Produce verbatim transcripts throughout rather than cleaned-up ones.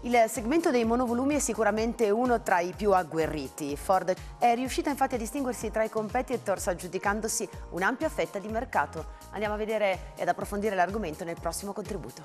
Il segmento dei monovolumi è sicuramente uno tra i più agguerriti. Ford è riuscita infatti a distinguersi tra i competitors aggiudicandosi un'ampia fetta di mercato. Andiamo a vedere e ad approfondire l'argomento nel prossimo contributo.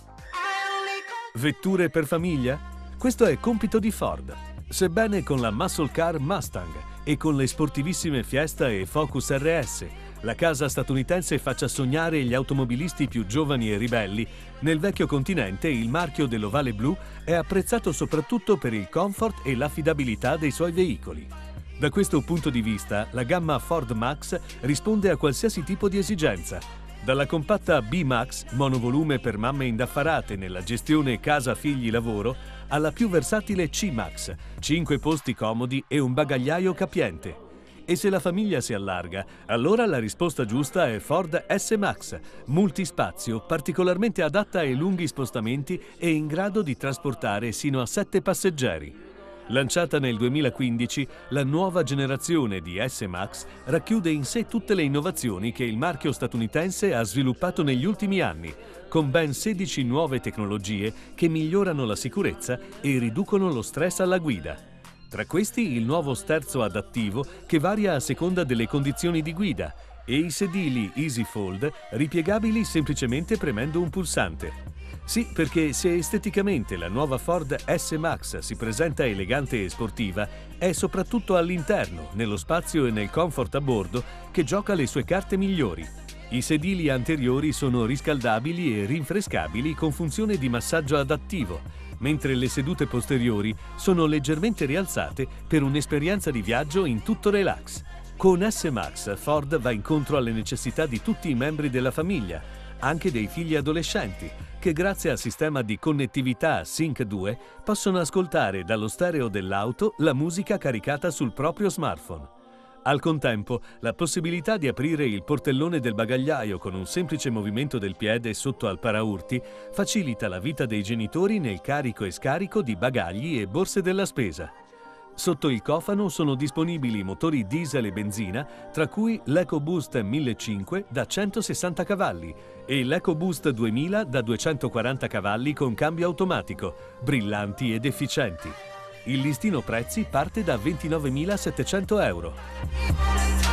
Vetture per famiglia? Questo è compito di Ford. Sebbene con la muscle car Mustang e con le sportivissime Fiesta e Focus R S la casa statunitense faccia sognare gli automobilisti più giovani e ribelli, nel vecchio continente il marchio dell'ovale blu è apprezzato soprattutto per il comfort e l'affidabilità dei suoi veicoli. Da questo punto di vista, la gamma Ford Max risponde a qualsiasi tipo di esigenza, dalla compatta B-Max, monovolume per mamme indaffarate nella gestione casa-figli-lavoro, alla più versatile C-Max, cinque posti comodi e un bagagliaio capiente. E se la famiglia si allarga, allora la risposta giusta è Ford S-Max, multispazio, particolarmente adatta ai lunghi spostamenti e in grado di trasportare sino a sette passeggeri. Lanciata nel duemilaquindici, la nuova generazione di S-Max racchiude in sé tutte le innovazioni che il marchio statunitense ha sviluppato negli ultimi anni, con ben sedici nuove tecnologie che migliorano la sicurezza e riducono lo stress alla guida. Tra questi il nuovo sterzo adattivo che varia a seconda delle condizioni di guida e i sedili Easy Fold ripiegabili semplicemente premendo un pulsante. Sì, perché se esteticamente la nuova Ford S-Max si presenta elegante e sportiva, è soprattutto all'interno, nello spazio e nel comfort a bordo, che gioca le sue carte migliori. I sedili anteriori sono riscaldabili e rinfrescabili con funzione di massaggio adattivo, mentre le sedute posteriori sono leggermente rialzate per un'esperienza di viaggio in tutto relax. Con S-Max, Ford va incontro alle necessità di tutti i membri della famiglia, anche dei figli adolescenti, che grazie al sistema di connettività Sync due possono ascoltare dallo stereo dell'auto la musica caricata sul proprio smartphone. Al contempo, la possibilità di aprire il portellone del bagagliaio con un semplice movimento del piede sotto al paraurti facilita la vita dei genitori nel carico e scarico di bagagli e borse della spesa. Sotto il cofano sono disponibili motori diesel e benzina, tra cui l'EcoBoost millecinquecento da centosessanta cavalli e l'EcoBoost duemila da duecentoquaranta cavalli con cambio automatico, brillanti ed efficienti. Il listino prezzi parte da ventinovemilasettecento euro.